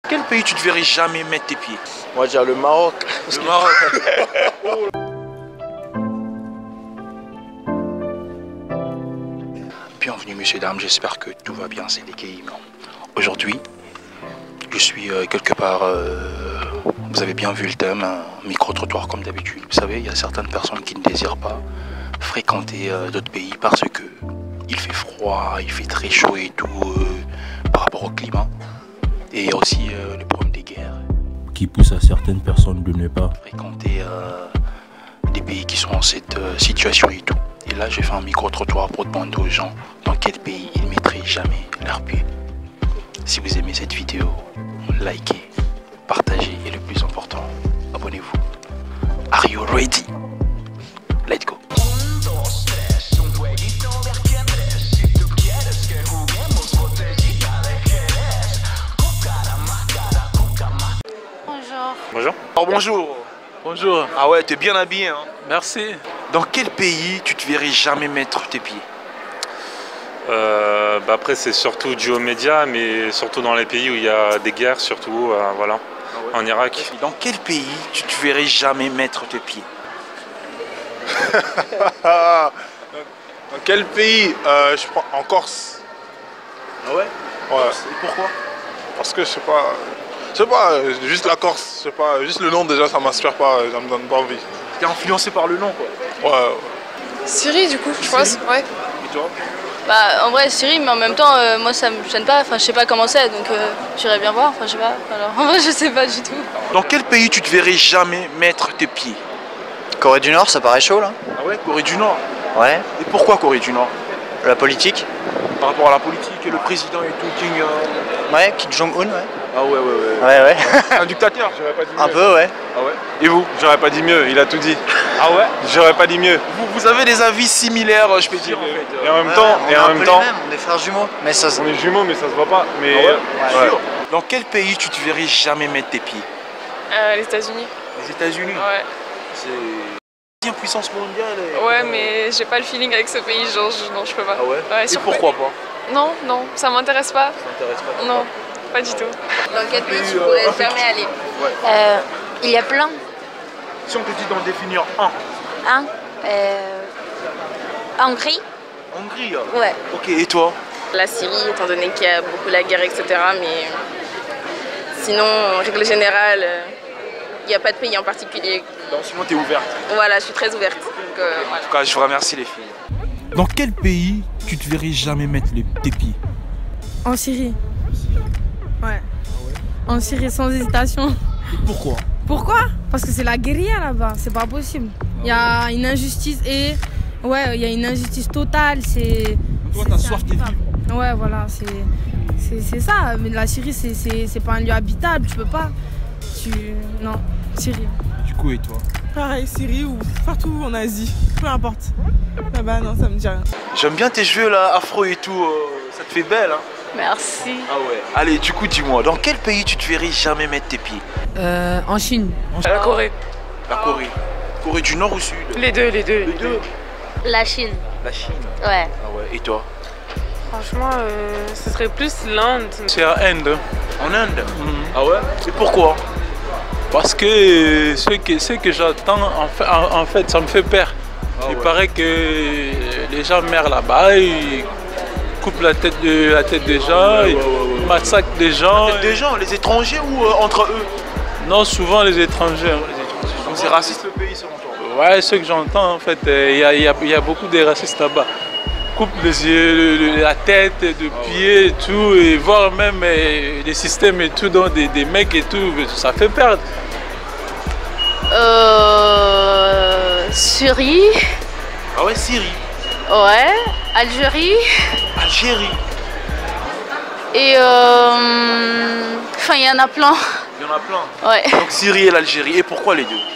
Quel pays tu ne verrais jamais mettre tes pieds? Moi, je dirais le Maroc. Le Maroc. Bienvenue, messieurs, dames, j'espère que tout va bien, c'est DKI. Aujourd'hui, je suis quelque part, vous avez bien vu le thème, un micro-trottoir comme d'habitude. Vous savez, il y a certaines personnes qui ne désirent pas fréquenter d'autres pays parce que il fait froid, il fait très chaud et tout par rapport au climat. Et il y a aussi le problème des guerres qui pousse à certaines personnes de ne pas fréquenter des pays qui sont en cette situation et tout. Et là, j'ai fait un micro-trottoir pour demander aux gens dans quel pays ils ne mettraient jamais leurs pieds. Si vous aimez cette vidéo, likez, partagez et le plus important, abonnez-vous. Are you ready? Let's go. Bonjour. Alors, bonjour. Bonjour. Ah ouais, t'es bien habillé, hein? Merci. Dans quel pays tu te verrais jamais mettre tes pieds? Après c'est surtout dû aux médias, mais surtout dans les pays où il y a des guerres, surtout voilà, en Irak. Et dans quel pays tu te verrais jamais mettre tes pieds? Dans quel pays? Je prends en Corse. Ah ouais? Ouais. Et pourquoi? Parce que je sais pas, juste la Corse, je sais pas, juste le nom déjà ça m'inspire pas, ça me donne pas envie. T'es influencé par le nom, quoi. Ouais. Syrie du coup, je pense, ouais. Et toi? Bah en vrai Syrie, mais en même temps moi ça me gêne pas, enfin je sais pas comment c'est, donc j'irai bien voir, enfin je sais pas, alors en vrai je sais pas du tout. Dans quel pays tu te verrais jamais mettre tes pieds? Corée du Nord, ça paraît chaud là. Ah ouais, Corée du Nord. Ouais. Et pourquoi Corée du Nord? La politique. Par rapport à la politique et le président et tout, King... Ouais, Kim Jong-un, ouais. Ah ouais. Ouais. Un dictateur? J'aurais pas dit mieux. Un peu, ouais. Ah ouais. Et vous? J'aurais pas dit mieux, il a tout dit. Ah ouais? J'aurais pas dit mieux. Vous avez des avis similaires, je peux dire, en fait. Et en même Ouais, temps, on est un peu les mêmes, on est frères jumeaux. Mais ça, on est jumeaux mais ça se voit pas. Mais Ah ouais? ouais. Sûr. Dans quel pays tu te verrais jamais mettre tes pieds? Les États-Unis. Les États-Unis. Ouais. C'est une puissance mondiale. Et... Ouais, mais j'ai pas le feeling avec ce pays, genre non je peux pas. Ah ouais? Ouais, Et sur pourquoi pas? Non, ça m'intéresse pas. Ça t'intéresse pas? Non, pas du tout. Dans quel pays tu pourrais jamais aller? Il y a plein. Si on te dit d'en définir un. Hein Hongrie? Hongrie. Ouais. Ok, et toi? La Syrie, étant donné qu'il y a beaucoup la guerre, etc. Mais sinon, en règle générale, il n'y a pas de pays en particulier. Dans ce moment, t'es ouverte. Voilà, je suis très ouverte. Donc, voilà. En tout cas, je vous remercie les filles. Dans quel pays tu te verrais jamais mettre tes pieds? En Syrie. Ouais. En Syrie sans hésitation. Et pourquoi? Pourquoi? Parce que c'est la guérilla là-bas, c'est pas possible. Il y a une injustice et... Ouais, il y a une injustice totale, c'est... Toi, t'as soif de vivre. Ouais, voilà, c'est ça. Mais la Syrie, c'est pas un lieu habitable, tu peux pas. Non, Syrie. Du coup, et toi? Pareil, Syrie ou partout en Asie, peu importe. Là-bas, non, ça me dit rien. J'aime bien tes cheveux là, afro et tout, ça te fait belle, hein? Merci. Ah ouais. Allez, du coup, dis-moi, dans quel pays tu te verrais jamais mettre tes pieds? En Chine. La Corée. La Corée. Corée du Nord ou Sud? Les deux. Les deux. La Chine. La Chine. Ouais. Ah ouais. Et toi? Franchement, ce serait plus l'Inde. C'est à Inde. En Inde? Ah ouais? Et pourquoi? Parce que ce que j'entends, en fait, ça me fait peur. Ah Il ouais. paraît que les gens meurent là-bas, ils coupent la tête des gens, Ouais, ils massacrent des gens. Des gens, les étrangers ou entre eux? Non, souvent les étrangers. Donc c'est raciste le pays selon toi? Ouais, ce que j'entends en fait, il y a beaucoup de racistes là-bas. Coupe les yeux, la tête, de pieds et tout, et voir même les systèmes et tout, dans des mecs et tout, ça fait perdre. Syrie. Ah ouais, Syrie. Ouais. Algérie. Algérie. Et enfin il y en a plein. Il y en a plein. Ouais. Donc Syrie et l'Algérie. Et pourquoi les deux?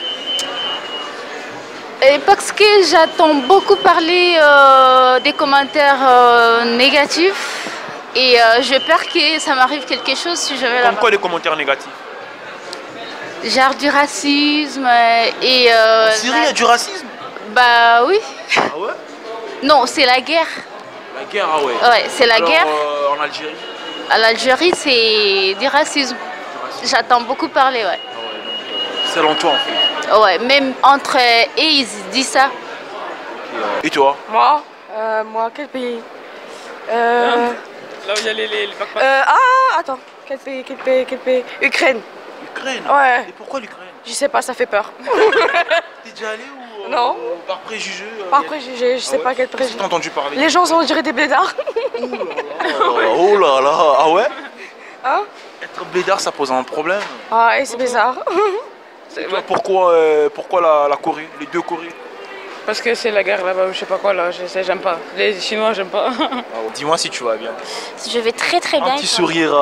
Et parce que j'entends beaucoup parler des commentaires négatifs et j'ai peur que ça m'arrive quelque chose si je vais là-bas. Comme quoi les commentaires négatifs? Genre du racisme et... En Syrie, il y a du racisme? Bah oui. Ah ouais? Non, c'est la guerre. La guerre, ah ouais. Ouais, c'est la Alors, guerre. En Algérie? À l'Algérie, c'est du racisme. J'attends beaucoup parler, ouais. Selon toi, en fait. Ouais, même entre et ils disent ça. Et toi? Moi, quel pays Là où il y a les backpacks. Attends, quel pays Ukraine. Ukraine? Ouais. Et pourquoi l'Ukraine? Je sais pas, ça fait peur. T'es déjà allé ou Non. Par préjugé? Par préjugé, je sais pas quel préjugé. T'as entendu parler? Les gens on dirait des blédards. Oh là là, ah ouais? Hein? Être blédard, ça pose un problème. Ah, et c'est bizarre. Et toi, pourquoi la Corée? Les deux Corées? Parce que c'est la guerre là-bas, je sais pas quoi là, j'aime pas. Les Chinois, j'aime pas. Dis-moi si tu vas bien. Je vais très bien. Un petit sourire.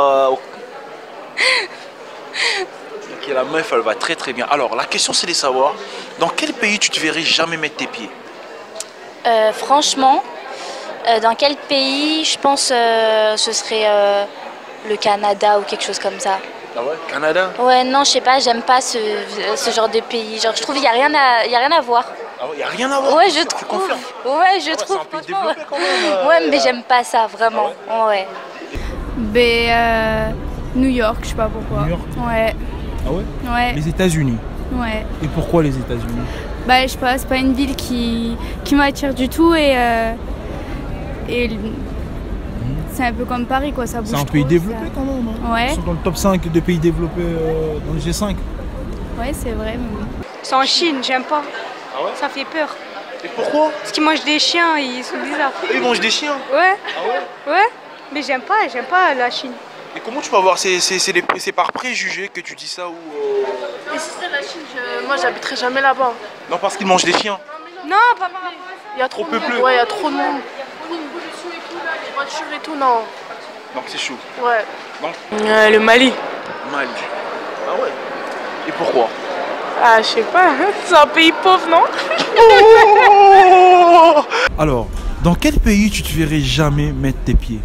Ok, la meuf, elle va très bien. Alors, la question, c'est de savoir, dans quel pays tu te verrais jamais mettre tes pieds? Franchement, dans quel pays, je pense ce serait le Canada ou quelque chose comme ça. Ah ouais? Canada? Ouais, non, je sais pas, j'aime pas ce genre de pays. Genre, je trouve qu'il y a rien à voir. Ah ouais, y a rien à voir? Ouais, je trouve. Ouais, je trouve. C'est un pays développé quand même. Ouais, mais j'aime pas ça, vraiment. Ouais. New York, je sais pas pourquoi. New York? Ouais. Ah ouais? Ouais. Les États-Unis. Ouais. Et pourquoi les États-Unis? Bah, je sais pas, c'est pas une ville qui m'attire du tout et c'est un peu comme Paris, quoi, ça bouge. C'est un pays développé quand même. Hein. Ouais. Ils sont dans le top 5 de pays développés dans le G5. Ouais, c'est vrai. Mais... C'est en Chine, j'aime pas. Ah ouais? Ça fait peur. Et pourquoi? Parce qu'ils mangent des chiens, ils sont bizarres. Ils mangent des chiens? Ouais. Ah ouais? Ouais. Mais j'aime pas la Chine. Et comment tu peux avoir... C'est par préjugé que tu dis ça ou... Et si c'était la Chine, moi j'habiterais jamais là-bas. Non, parce qu'ils mangent des chiens. Non, pas par rapport à ça. Il y a trop de monde. Ouais, il y a trop de monde. Pour une pollution et tout, là, les voitures et tout, non. Donc c'est chaud. Ouais. Donc Le Mali. Mali. Ah ouais? Et pourquoi? Ah, je sais pas, c'est un pays pauvre, non? Alors, dans quel pays tu te verrais jamais mettre tes pieds?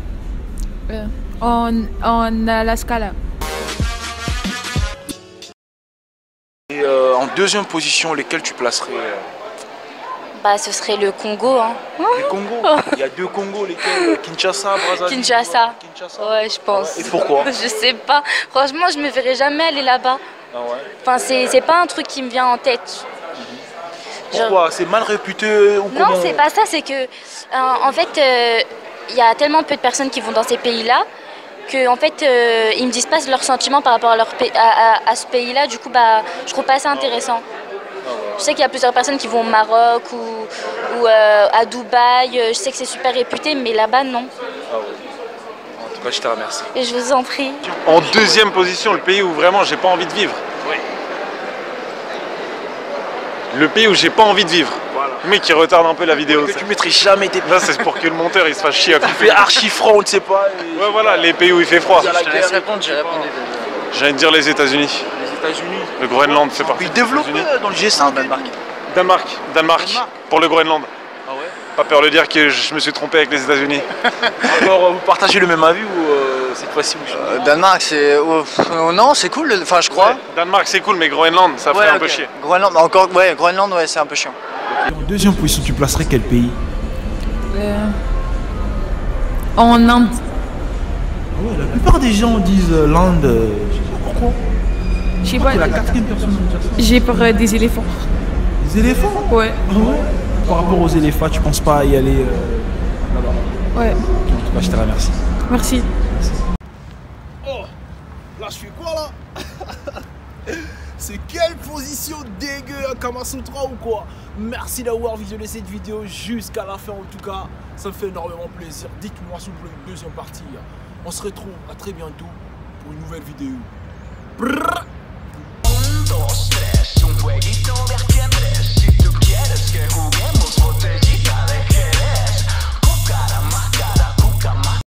En Alaska, là. Et en deuxième position, lesquels tu placerais? Bah, ce serait le Congo, hein. Les Congos? Il y a deux Congos, lesquels? Kinshasa, Brazzaville? Kinshasa. Ouais, je pense. Et pourquoi? Je sais pas. Franchement, je me verrais jamais aller là-bas. Ah ouais? Enfin, c'est pas un truc qui me vient en tête. Pourquoi? C'est mal réputé ou comment? Non, c'est pas ça, c'est que en fait, il y a tellement peu de personnes qui vont dans ces pays-là que en fait, ils me disent pas leurs sentiments par rapport à ce pays-là. Du coup, bah, je trouve pas ça intéressant. Je sais qu'il y a plusieurs personnes qui vont au Maroc ou à Dubaï. Je sais que c'est super réputé, mais là-bas, non. Ah ouais. En tout cas, je te remercie. Et je vous en prie. En deuxième position, le pays où vraiment j'ai pas envie de vivre. Oui. Le pays où j'ai pas envie de vivre. Voilà. Le mec qui retarde un peu la vidéo. Que tu mettrais jamais tes pieds. Là, c'est pour que le monteur il se fasse chier à Il fait archi froid, on ne sait pas. Ouais, voilà, les pays où il fait froid. Je te laisse répondre, j'ai répondu. J'allais te dire les États-Unis. Les États-Unis. Le Groenland fait partie. Ils développent dans le G5. Danemark. Pour le Groenland. Ah ouais? Pas peur de dire que je me suis trompé avec les États-Unis. Alors, vous partagez le même avis ou cette fois-ci vous Danemark, c'est. Non, c'est cool, enfin, je crois. Ouais, Danemark, c'est cool, mais Groenland, ça fait un peu chier. Groenland, encore, ouais, Groenland, ouais, c'est un peu chiant. En deuxième position, tu placerais quel pays? En Inde. Ah ouais, la plupart des gens disent l'Inde. Je sais pas pourquoi. Je sais pas. C'est la quatrième personne à dire ça. J'ai peur des éléphants. Des éléphants? Ouais. Ah ouais? Par rapport aux éléphants, tu penses pas y aller là-bas? Ouais. En tout cas, je te remercie. Merci. Oh, là je fais quoi là? C'est quelle position dégueu, un Kamasutra ou quoi? Merci d'avoir visionné cette vidéo jusqu'à la fin en tout cas. Ça me fait énormément plaisir. Dites-moi si vous voulez une deuxième partie. On se retrouve à très bientôt pour une nouvelle vidéo. Brrr.